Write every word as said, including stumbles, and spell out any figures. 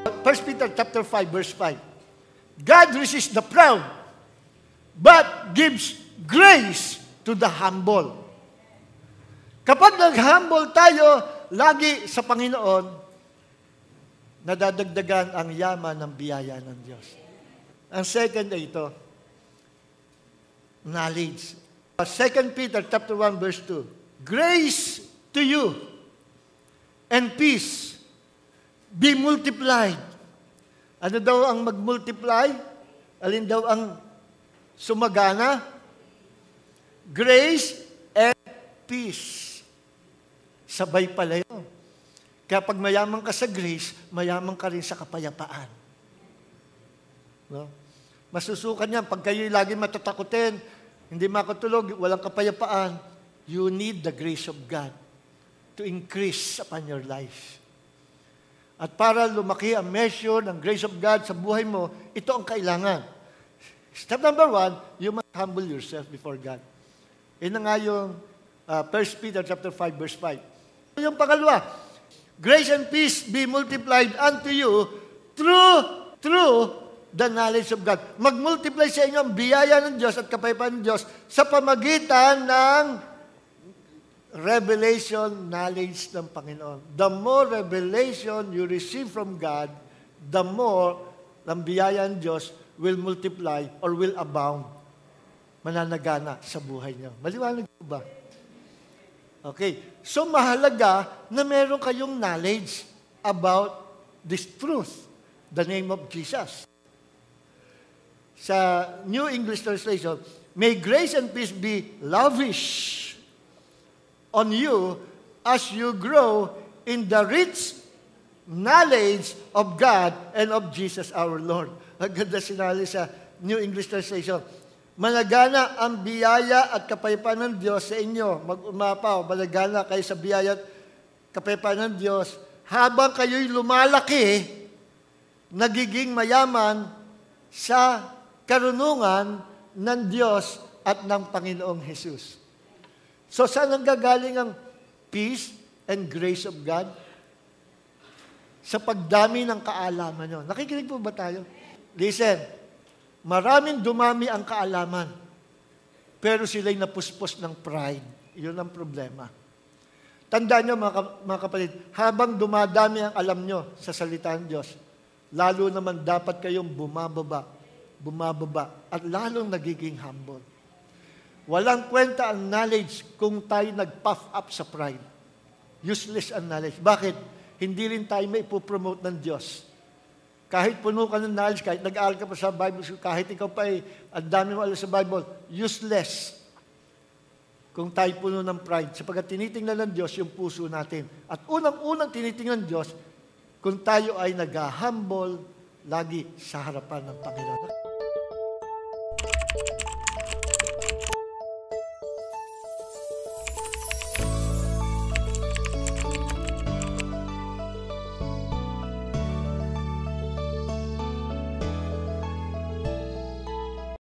First Peter chapter five, verse five. God resists the proud, but gives grace to the humble. Kapag nag-humble tayo, lagi sa Panginoon, nadadagdagan ang yaman ng biyaya ng Diyos. Ang second ay ito, knowledge. Second Peter chapter one, verse two. Grace to you and peace be multiplied. Ano daw ang mag-multiply? Alin daw ang sumagana? Grace and peace. Sabay pala yun. Kaya pag mayaman ka sa grace, mayaman ka rin sa kapayapaan. No? Masusukan yan. Pag kayo'y lagi matatakutin, hindi makatulog, walang kapayapaan, you need the grace of God to increase upon your life. At para lumaki ang measure ng grace of God sa buhay mo, ito ang kailangan. Step number one, you must humble yourself before God. Ito nga yung uh, First Peter chapter five, verse five. Yung pangalawa, grace and peace be multiplied unto you through, through the knowledge of God. Mag-multiply sa inyo ang biyaya ng Diyos at kapayapaan ng Diyos sa pamagitan ng revelation, knowledge ng Panginoon. The more revelation you receive from God, the more ng biyaya ng Diyos will multiply or will abound. Mananagana sa buhay niyo. Maliwanag po ba? Okay. So, mahalaga na meron kayong knowledge about this truth, the name of Jesus. Sa New English Translation, may grace and peace be lavish on you as you grow in the rich knowledge of God and of Jesus our Lord. Ang ganda sinali sa New English Translation. Managana ang biyaya at kapayapaan ng Diyos sa inyo. Mag-umapaw, managana kayo sa biyaya at kapayapaan ng Diyos. Habang kayo'y lumalaki, nagiging mayaman sa karunungan ng Diyos at ng Panginoong Jesus. So, saan ang gagaling ang peace and grace of God? Sa pagdami ng kaalaman nyo. Nakikinig po ba tayo? Listen, maraming dumami ang kaalaman, pero sila'y napuspos ng pride. Yun ang problema. Tandaan nyo, mga, mga kapatid, habang dumadami ang alam nyo sa salita ng Diyos, lalo naman dapat kayong bumababa, bumababa, at lalong nagiging humble. Walang kwenta ang knowledge kung tayo nag-puff up sa pride. Useless ang knowledge. Bakit? Hindi rin tayo may ipopromote ng Diyos. Kahit puno ka ng knowledge, kahit nag-aaral ka pa sa Bible, kahit ikaw pa ay ang dami mo alam sa Bible, useless kung tayo puno ng pride. Sapagkat tinitingnan ng Diyos yung puso natin. At unang-unang tinitingnan ng Diyos kung tayo ay nag-humble lagi sa harapan ng Panginoon.